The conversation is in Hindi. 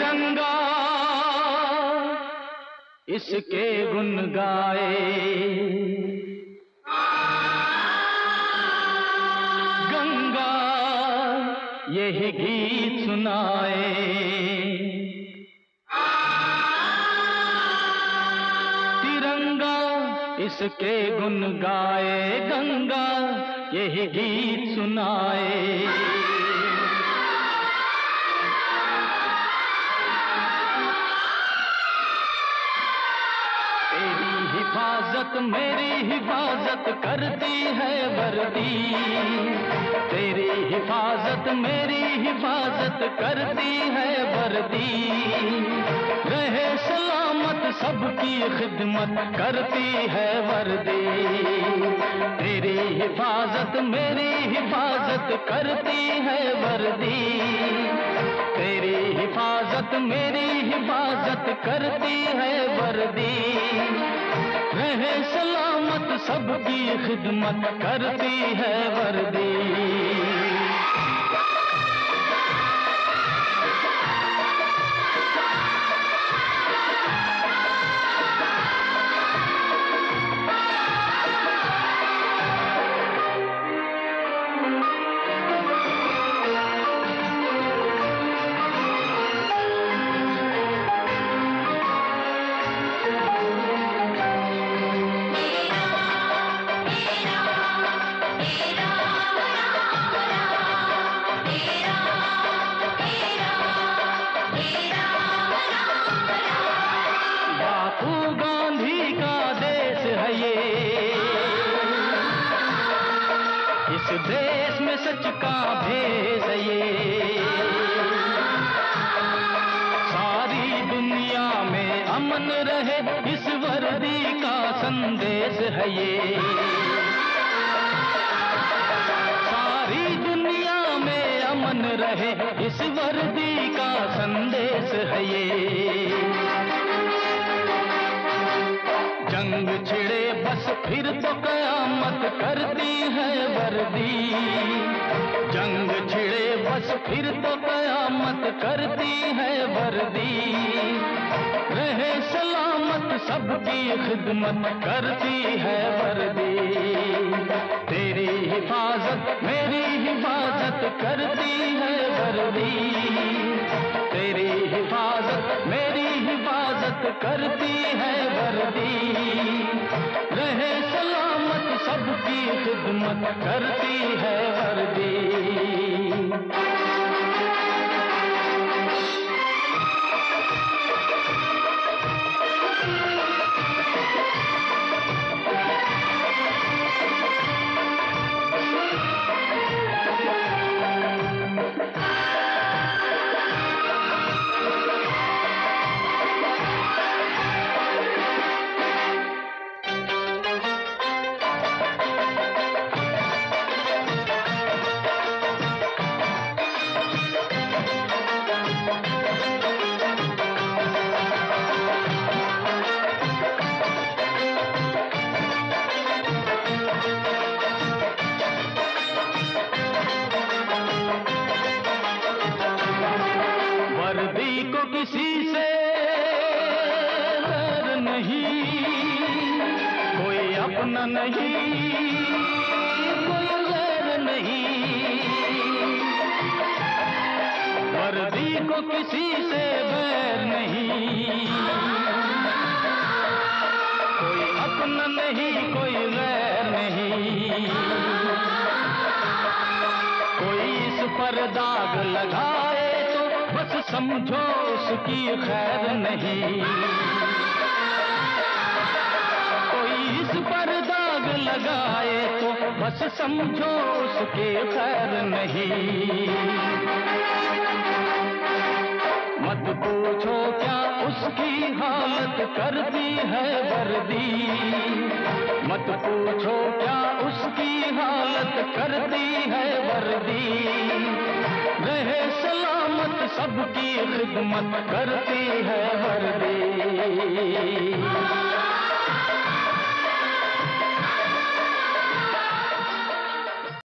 तिरंगा इसके गुन गाए, गंगा यही गीत सुनाए। तिरंगा इसके गुन गाए, गंगा यही गीत सुनाए। हिफाजत मेरी हिफाजत करती है वर्दी, तेरी हिफाजत मेरी हिफाजत करती है वर्दी। रहे सलामत सबकी खिदमत करती है वर्दी, तेरी हिफाजत मेरी हिफाजत करती है वर्दी। तेरी हिफाजत मेरी हिफाजत करती है वर्दी। रहे सलामत सबकी खिदमत करती है वर्दी। इस देश में सच का भेद ये, सारी दुनिया में अमन रहे इस वर्दी का संदेश है ये। सारी दुनिया में अमन रहे इस वर्दी का संदेश है ये। जंग छिड़े बस फिर तो कयामत करती है वर्दी। जंग छिड़े बस फिर तो कयामत करती है वर्दी। रहे सलामत सबकी खिदमत करती है वर्दी। तेरी हिफाजत मेरी हिफाजत करती है वर्दी। तेरी हिफाजत मेरी हिफाजत करती है वर्दी। रहे सलामत सबकी खिदमत करती है वर्दी। वर्दी को किसी से डर नहीं, कोई अपना नहीं, कोई गैर नहीं। वर्दी को किसी से बैर नहीं, कोई अपना नहीं, कोई गैर नहीं। कोई इस पर दाग लगाए बस समझो उसकी खैर नहीं। कोई इस पर दाग लगाए तो बस समझो उसकी खैर नहीं। मत पूछो क्या उसकी हालत करती है वर्दी। मत पूछो क्या उसकी हालत करती है वर्दी। रहे सलामत सबकी खिदमत करती है वर्दी।